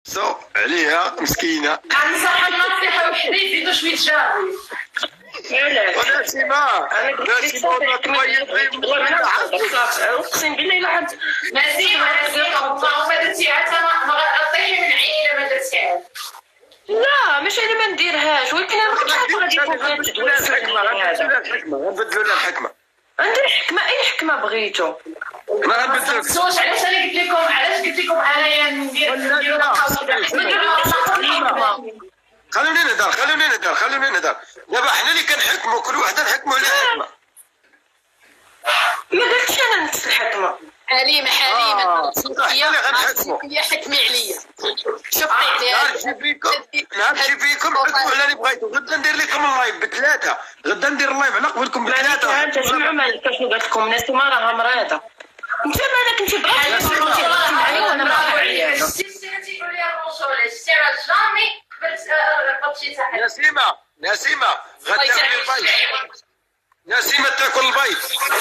سو عليها مسكينه. غنصحك نصيحه وحده يزيدوا شويه جاري. ونسيمه اقسم بالله الا عاد نسيمه ما درتيهاش. انا غطيحي من عيني ما درتيهاش. لا مش انا ما نديرهاش، ولكن انا ما كنتش عارفه غادي غنبدلوا لها الحكمه. عندي الحكمه، اي حكمه بغيتو. ما غنبدلوش. سولش علاش انا قلت لكم، انايا نديروا خلوني نهضر. دابا حنا اللي كنحكموا، كل وحده نحكموا على حكمه. ما درتش انا نفس الحكمه. حليمه هي حكمي عليا. شوفي عليها نمشي فيكم حكموا على اللي بغيتوا. غدا ندير لكم اللايف ب3، غدا ندير اللايف على قبلكم ب3. انت سمعوا ما كيفاش قالت لكم نسيمه راها مريضه. انت مالك انت بغيتي تهضري معايا وانا ما عرفتش. شتي تقول لي الرونشوله شتي راه جامي قبلت قبطتي تاعها. نسيمه غتاكل البيض. نسيمه تاكل البيض.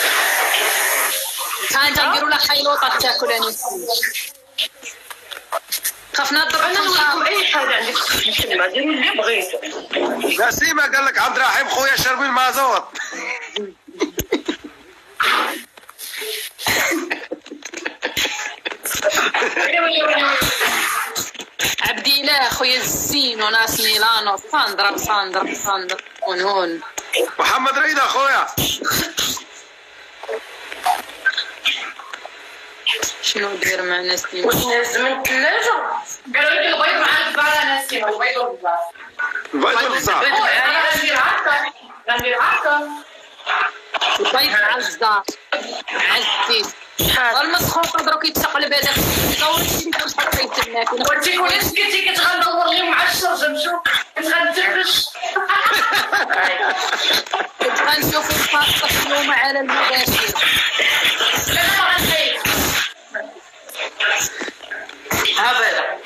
كانت نديروا لها خيلوطه تاكل. انا خفنا نضرب. انا نقول لكم اي حاجه عندك في الخدمه ديروا اللي بغيتوا. نسيمه قال لك عبد الرحيم خويا شربي المازوط. عبدي الله خويا الزين وناس ميلانو صندر ونهون. محمد ريدا خويا. شنو ندير مع نسيمه؟ واش نهز من الثلاجه؟ قالوا لي البيض مع البزار. نسيمه البيض والبزار. البيض والبزار. انا غندير هكا البيض مع البزار مع الزيت. المسخوطه دروك يتقلب هذاك دورتي كتحطي تماك. وانت كنتي كنتي كتغندور لي مع الشرجم. شوف كنت غنتفرش. كنت غنشوف الفاصة اليوم على المباشر. انا ما غنخيب هبدا.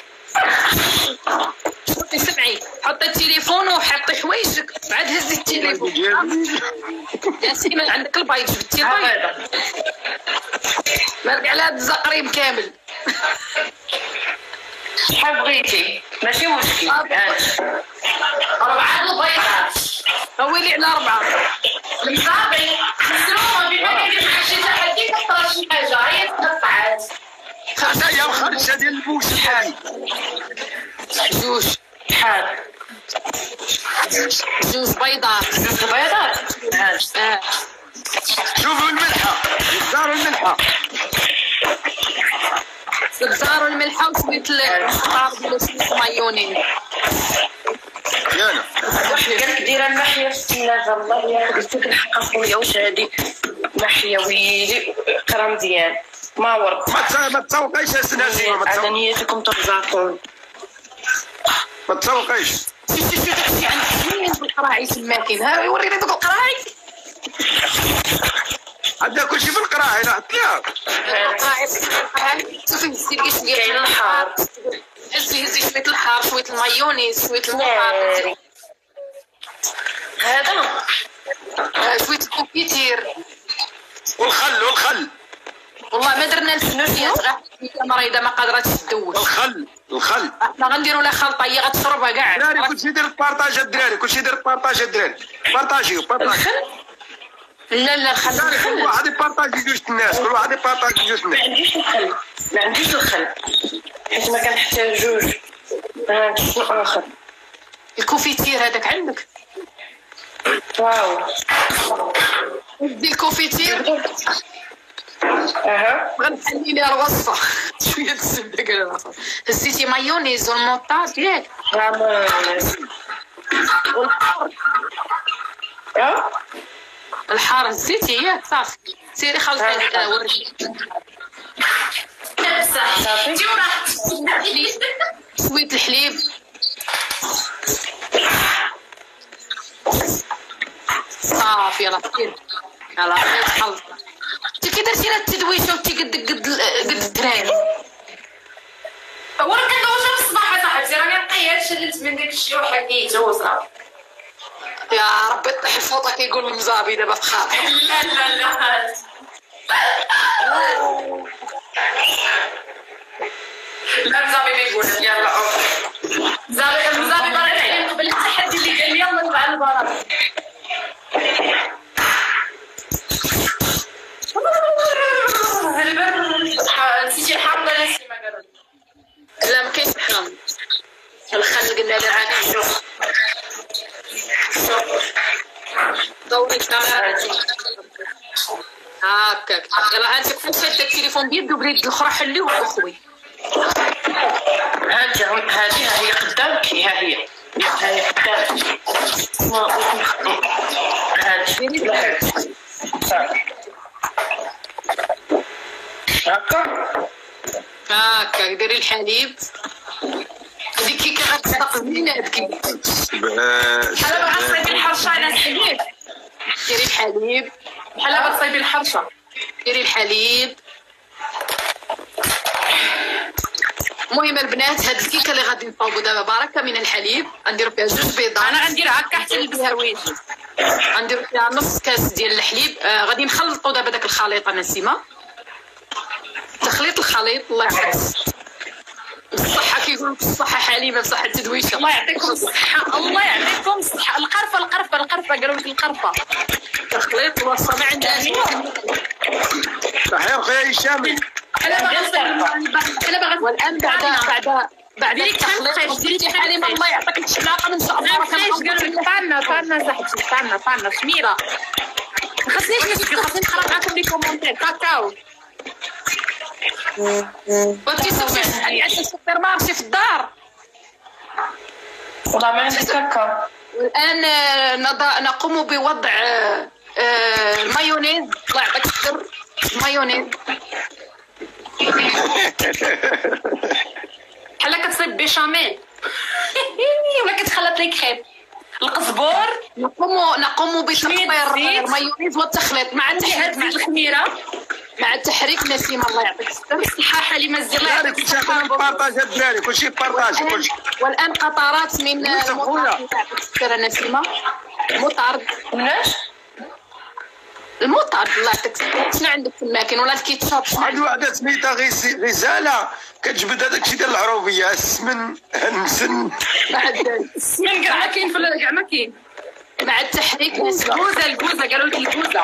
اسمعي حطي التليفون وحطي حوايجك بعد هزي التليفون. يا سيما عندك البيض جبتي البيض مالك على هاد الزقريب كامل. شحال بغيتي ماشي مشكل. 4 البيضات طولي على 4 المصابي مسرومه بما كيدير مع شي تحدي كطرا شي حاجه هي تقطعات. حتى هي الخرشه ديال البوش شحال؟ شحال؟ جوج بيضات. شوفوا الملحه، البزار والملحه. البزار والملحه وشويه الخضار ديال شويه مايونيز. يانا قالك دايره المحيه في الثلاجه. الله ياخذ لك الحق خويا. واش هادي محيه ويلي قرا مزيان ما ورد. ما تسوقيش يا نسيمه. على نيتكم ترزقون. ما تسوقيش. شوف داكشي عندك زوين بالقراعي تماكين. ها يوريني دوك القراعي. عندنا كلشي في القراعي. لا حطيها شوفي هزي لي شويه كاين الحار. هزي شويه الحار شويه المايونيز شويه المحار. هذا شويه الكوفيتير والخل. والله ما درنا الفنوجيات غير مريضه ما قادراتش تدوش. الخل حنا غنديروا لها خلطه هي غتشربها كاع. الدراري كلشي دير بارطاج الدراري. بارطاجيو. لا الخل. كل واحد يبارطاجي جوج الناس. ما عنديش الخل حيت ما كنحتاجوش. شنو اخر؟ الكوفيتير هذاك عندك؟ واو دي الكوفيتير. غنحلي ليها الوصفه. شويه الزبده كذا. هزيتي مايونيز والموطاط ياك. الحار هزيتي ياك صافي. سيري خلطي وريني. صافي شويه الحليب. صافي يلاه سير يلاه خلط. انت كي درتي لها التدويشه وانت قد الدراري. هو كندوزها في الصباح اصاحبتي. راني نقيت شلت من داك الشيوح حكيتو وصافي. يا ربي طيح الفوطه كيقول المزابي دابا في خاطر. لا المزابي ما يقول يلا الخل قلنا له هاني شوف دوري كاميرا هكاك. يلا عندك فين شاد التليفون بيد وبريد الاخرى حليه واخوي. هانت هذه هي قدامك. ها هي قدامك. هكا ديري الحليب. هذيك كي غتصدق زينه هذيك بحال باغا تصايبي الحرشه على الحليب. ديري الحليب بحال باغا تصايبي الحرشه. ديري الحليب. المهم البنات هاد الكيكه اللي غادي نصاوبوا دابا بركه من الحليب غنديروا فيها 2 بيضات. انا غندير هكا حتى نلبسها ويجي. غنديروا فيها نص كاس ديال الحليب. غادي نخلطوا دابا داك الخليط نسيمه. تخليط الخليط الله يعطيك الصحه. كيقولوا الصحه حليمه بصحه التدويشه. الله يعطيكم الصحه. الله يعطيكم الصحه. القرفه قالوا لك القرفه. تخليط الوصفه ما عندهاش. صحيح خويا هشام. والان بعد التخليط ديري حليمه الله يعطيك الشلاقه من شاء الله. طعنا صاحبتي خميره. ما خصنيش خاصني نقرا معاكم لي كومونتير. كاكاو بغيتي تسوي عندك السوبر مارشي في الدار. والله ما عندي كاكاو. والان نقوم بوضع المايونيز. الله يعطيك السر. المايونيز بحال كتصيب بيشاميل ولا كتخلط لي كريم. القزبور نقوم بتحضير المايونيز والتخليط مع التحريك. مع الخميره مع التحريك نسيمه الله يعطيك الصحه. الصحه حليمه الزين. كلشي بارطاج الدراري كلشي بارطاج كلشي. والان قطرات من المطارد تاع نسيمه. مطارد مناش المطارد الله يعطيك الصحه. شنو عندك في الماكين ولا الكيتشاب؟ واحد الوحده سميتها غزاله كتجبد هذاك الشيء ديال العروبيه السمن المسن. السمن كاع ما كاين كاع ما كاين. مع التحريك نسيمه. الكوزه قالوا لك الكوزه.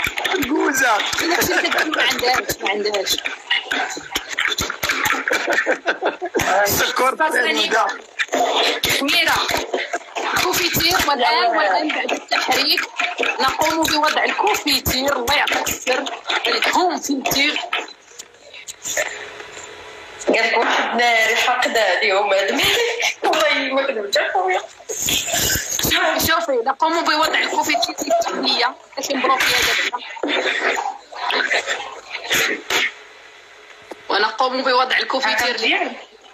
ما عندهاش السكر خميره الكوفيتير. والان بعد التحريك نقوم بوضع الكوفيتير. الله يعطيك السر. الكوفيتير قال لك واحد ريحه قدا اليوم هذا. والله ما كذبت خويا. شوفي نقوم بوضع الكوفيتير التقنيه باش نبروكيها دابا. ونقوم بوضع الكوفيتير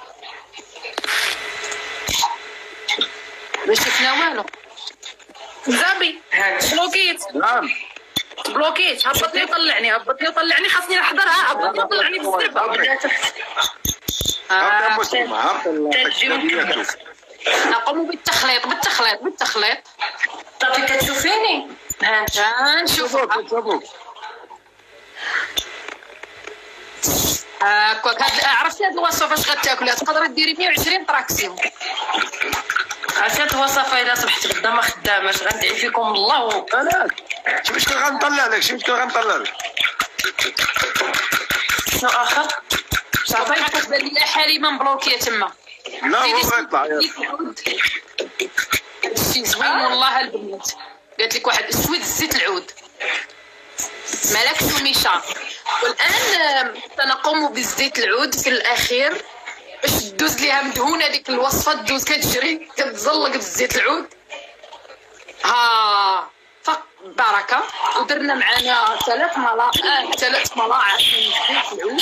باش شفنا والو. زابي بلوكيت هبطني وطلعني خاصني نحضرها. هبطني وطلعني بالزربه. نقوم بالتخليط. صافي كتشوفيني. نشوفوك هاكاك. عرفتي هاد الوصفه فاش غتاكلها تقدري ديري 120 طراكسيون. عرفتي هاد الوصفه الا صبحت غدا ما خداماش غندعي فيكم الله. شي مشكل غنطلع لك شنو اخر؟ صافي كتبان لي حليمه مبلوكيه تما. لا هو غيطلع. هادشي زوين والله البنات. قالت لك واحد سويد زيت العود مالك توميشا. والان سنقوم بزيت العود في الاخير باش تدوز ليها مدهونه. ديك الوصفه تدوز كتجري كتزلق بزيت العود. بركه. ودرنا معنا 3 ملاعق من زيت العود.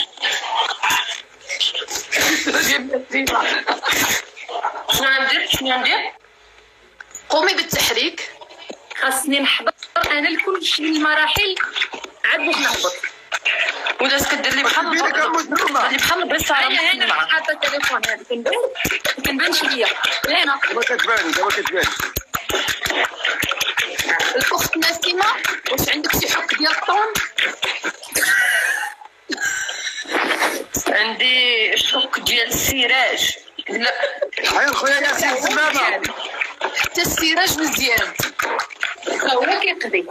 شنو ندير؟ قومي بالتحريك. خاصني نحضر انا لكل شيء من المراحل عاد باش نهبط. ولا كدير لي بحال البصاره. انا حاطه التليفون هذا كنبان شويه. هنا دابا كتبان. الاخت نسيمه واش عندك شي حك ديال الطون؟ عندي شك ديال السراج. لا هاي خويا ياسين زمامه. حتى السراج مزيان هو كيقضي.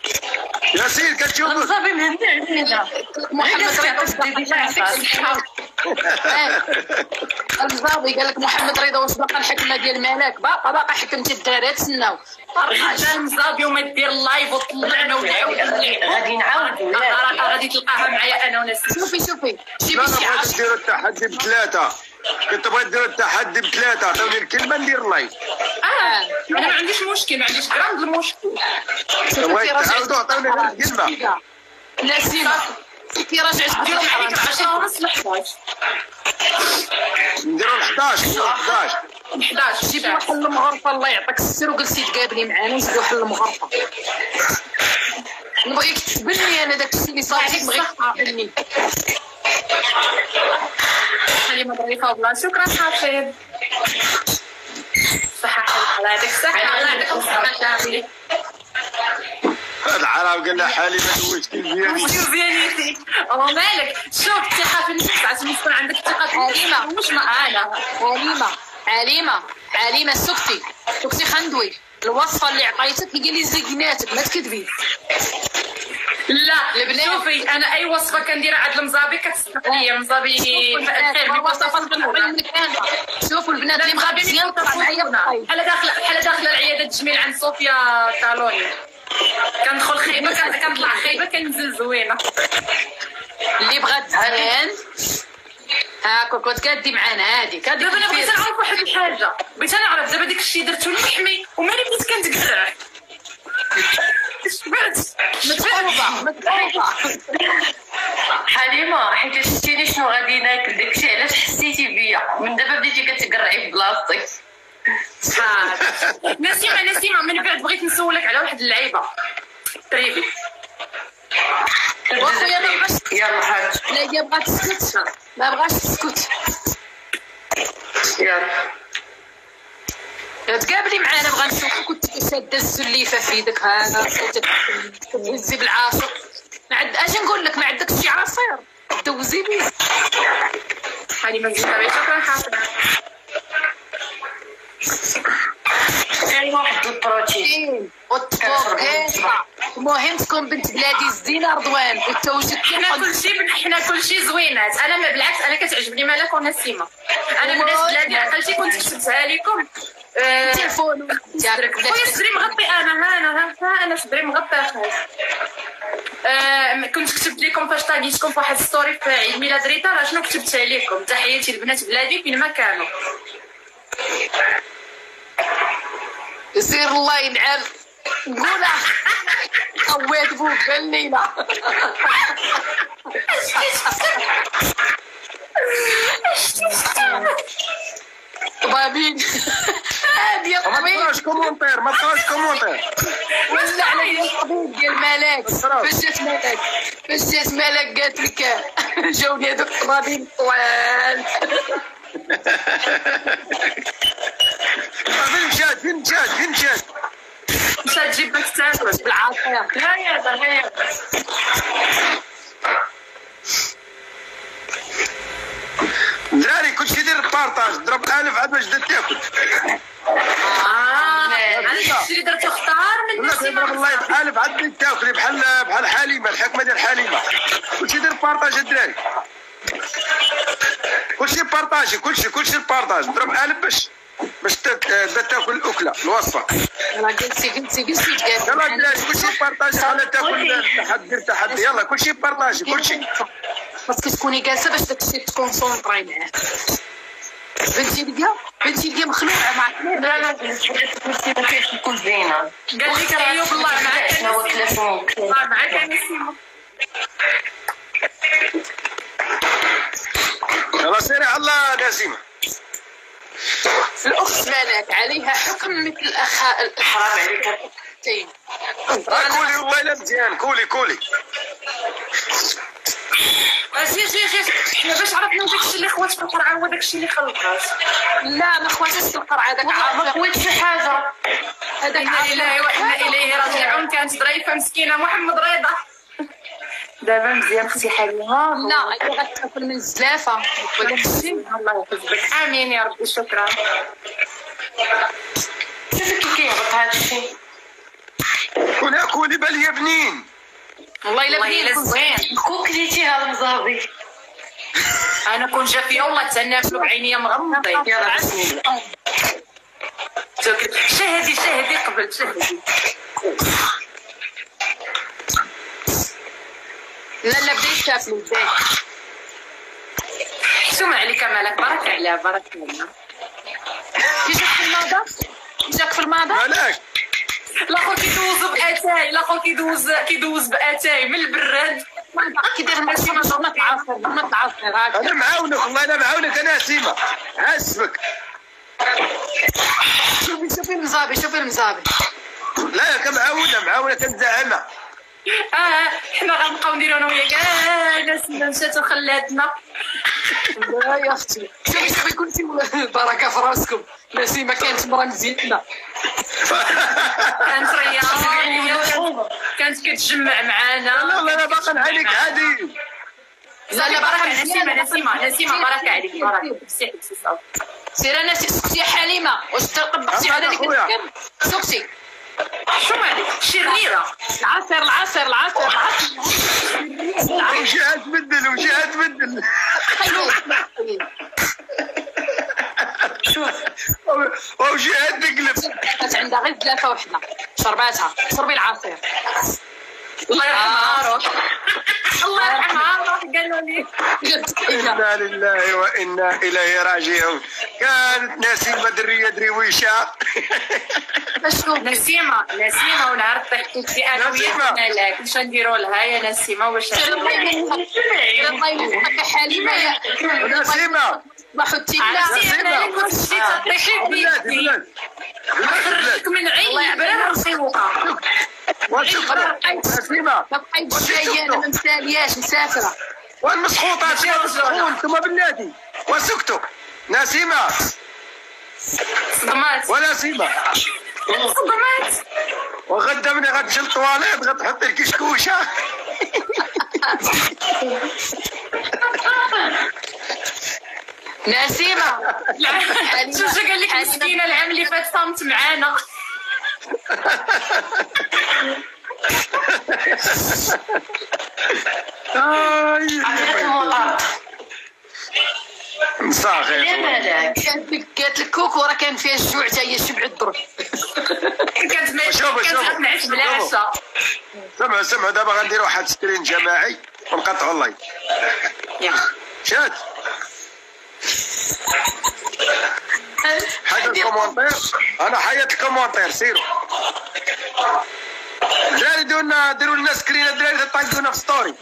ياسين كتشوف صافي مهندي عندنا. محمد المزاوي قال لك محمد رضا واش باقا الحكمه ديال مالك؟ باقا حكمتي الدراري تسناو. رجع المزابي وما دير اللايف وطلعنا ونعاود غادي نعاودو غادي تلقاها معايا انا وناس. شوفي لا شي انا بغيت 10. نديرو التحدي بثلاثه، كنت بغيت نديرو التحدي بثلاثه، عطوني الكلمه ندير لايف. انا ما عنديش مشكل، ما عنديش غراند المشكل. بغيت تعاودوا عطوني الكلمه. نسيمه كي رجعت ديروا معايا 10 ونص ل 11. نديرو 11 جيب واحد المغرفه الله يعطيك السر وجلسي تقابلي معانا نجيب واحد المغرفه. نبغيك تبني انا داك الشيء اللي صافي نبغيك تقابلني. حليمه ظريفه والله. شكرا حفيظ. صحة الله يعطيك الصحة. الله يعطيك الصحة شافي. هذا العرب قال لها حالي ما دوزتي مزيانيتي. مالك شوف الثقة في النفس عشان يكون عندك ثقة في النفس مش معانا. عليمة سكتي خندوي. الوصفة اللي عطيتك هي اللي زقناتك ما تكذبي. لا شوفي انا اي وصفة كنديرها عند المزابي كتصدق ليا. المزابي خير وصفة شوفوا البنات اللي مغابين مزيان طلع معايا بحال داخله العيادة التجميل عند صوفيا طالوني. كندخل خايبه كنطلع خايبه كننزل زوينه. اللي بغات تزين هاكا كنت كادي معانا هادي كادي. دابا انا بغيت نعرف واحد الحاجه، بغيت نعرف دابا داك الشيء درتو لحمي ومالي بديت كنتقطع. متعوبة حليمه حيت شفتيني شنو غادي ناكل داكشي علاش حسيتي بيا من دابا بديتي كتقرعي في بلاصتك. نسيمه من بعد بغيت نسولك على واحد اللعيبه تريبي. واخويا ما بغاش يلا حاج. لا هي بغات تسكت ما بغاش تسكت. يلا تقابلي معانا بغا نشوفك كنت شاده السليفه في يدك هذا تهزي بالعاشق. اجي نقول لك ما عندك شي عصير دوزي بيه. حليمه مزيانه شكرا حاضر. واحد البروتين والطبوكيطه. المهم تكون بنت بلادي الزينه رضوان والتوجد. حنا كلشي زوينات. انا بالعكس انا كتعجبني مالك ونسيمه. انا بنات بلادي عقلتي كنت كتبتها لكم. التليفون خويا صدري مغطي. انا صدري مغطي اخاي. كنت كتبت لكم فاش طاقيتكم في واحد ستوري في عيد ميلاد ريتا. راه شنو كتبتها لكم؟ تحياتي لبنات بلادي فين ما كانوا. يصير الله ينعم قولها قويت بوك الليلة. طبابين هادي يا ما طبيب تقراش كومونتير ولا على الطبيب ديال مالك. فاش جات مالك قالت لك جاوني هذوك الطبابين طوال. فين مشات مشات تجيب لك تاكل بالعافية. هيا دراري كلشي كيدير البارطاج ضرب 1000 عاد باش تبدا تاكل. علاش اللي درتو اختار من ولا نفسي كيضرب الله 1000 عاد تبدا تاكلي بحال حليمه. الحكمه ديال حليمه كلشي يدير بارطاج الدراري. كلشي بارطاجي كلشي البارطاج ضرب 1000 باش تبدا تاكل الاكله الوصفه. يلا جلسي يلا الدراري كلشي بارطاجي على تاكل تحدي. يلا كلشي بارطاجي كلشي. خاصك تكوني جالسه باش داكشي تكونسونطري معاه. بنتي ليا مخلوعه معك. لا كنتي تكون زينه. قال لك ايوب الله معاك شنو التليفون معاك نسيمه. يلا سيري على الله نسيمه. الأخت مالك عليها حكم مثل الأخ. حرام عليك. كولي والله لا مزيان كولي. جي حنا باش عرفنا داكشي اللي خوات في القرعه هو داكشي اللي خلقات. لا ما خواتش في القرعه داك ما خواتش شي حاجه. هذاك إلهي وإنا إليه راجعون. كانت ظريفه مسكينه محمد رضا. دابا مزيان اختي حليمه. لا هي غتاكل من الزلافه وداكشي. الله يحفظك. امين يا ربي. شكرا. كيف كيهبط هذا الشيء؟ كولي بالي بنين. والله الا بنين زوين. كوكليتي هذا المزابي. انا كون جا فيا والله تنافلو بعينيا مغمضين. يلا بسم الله. شاهدي قبل شاهدي. لا بديت تاكلوا بديت. حسوم عليك مالك، بركة عليها بركة عليها. جاك في الماضي؟ جاك في الماضي؟ مالك لاخو كيدوز باتاي من البراد. كيدير المسيمة ضربة العصير هاك. انا معاونك والله، انا معاونك انا سيما حاسبك. شوفي المزابي. لا كمعاونة كنزعمها. حنا غنبقاو نديرو انا وياك نسيمة مشات وخلاتنا. لا يا اختي شوفي كنتي بركه في راسكم. نسيمة كانت مرة مزيانة، كانت رياضية، كانت كتجمع معانا. والله انا باقي نعانيك عادي. لا بركة نسيمة بركة عليك بركة. بسي سير انا سي حليمة واش طبقتي على ديك سكتي. شو مالك شريرة. العصير وشي هتبدل شوف وشي هتقلب. كانت عندها غير ثلاثة وحدة شرباتها. شربي العصير. الله يرحمها روح. الله يرحمها روح قالوا لي. إنا لله وإنا إليه راجعون. كانت نسيمة درية درويشة. نسيمة ونهار طيحتي انا وياك مالك واش نديرو لها يا نسيمة واش الله يوفقك حليمة يا نسيمة. ما حطي انا كنت جيت طيحي بيدي خرجتك من عيني برا مسيوطة. وشكرا نسيمة. ما بقيتش جاية انا ما مسالياش مسافرة. والمسخوطات يا مسخون ثم بالنادي وسكتوا. نسيمة صدمات ونسيمة وغدا مني غتمشي للطواليت غتحط لك كشكوشة. نسيمة شو قال لك مسكينة العام اللي فات صامت معانا. مساخي قالت لك كوكو راه كان فيها الجوع حتى هي شبعت درك. كانت غتنعس بلا عشاء. سمع دابا غنديرو واحد سكرين جماعي ونقطعوا اللايف. شاد حيد الكومونتير. انا حيدت الكومونتير سيروا الدراري. ديروا لنا سكرين الدراري تطاقونا في ستوري.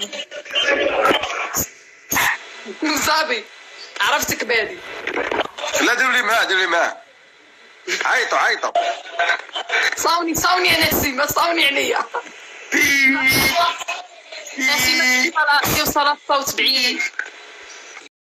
صافي عرفتك بادي. لا ديروا لي معاه عيطوا صاوني يا نسيمة صاوني عليا. نسيمة يوصل الصوت بعيد.